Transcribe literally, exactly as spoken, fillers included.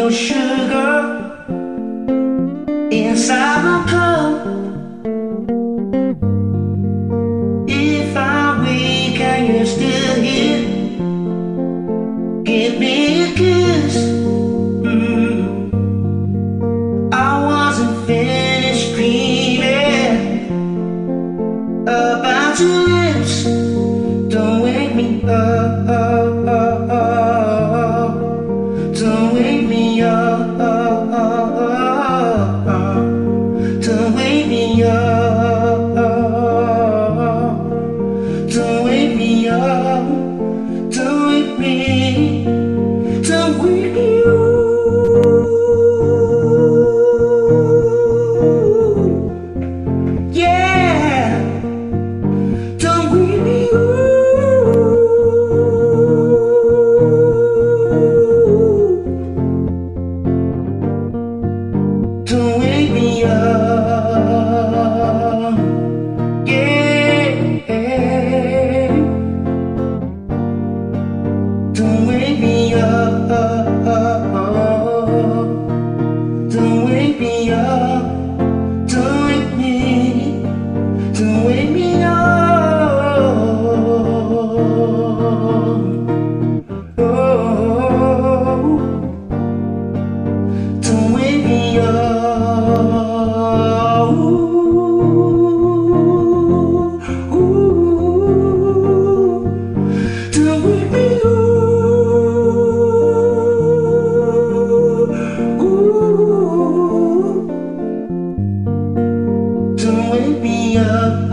no sugar inside my cup. If I wake and you're still here, give me a kiss. mm. I wasn't finished dreaming about your lips. Don't wake me up, up, up, up. Don't wake me up, up, up, up. Don't wake me up, up. Don't wake me up. Don't wake me. Don't wake me up. Yeah. Don't wake me up. Don't wake me up, yeah. Don't wake me up, don't wake me up, don't wake me, don't wake me up. Oh, don't wake me up. Don't wake me up.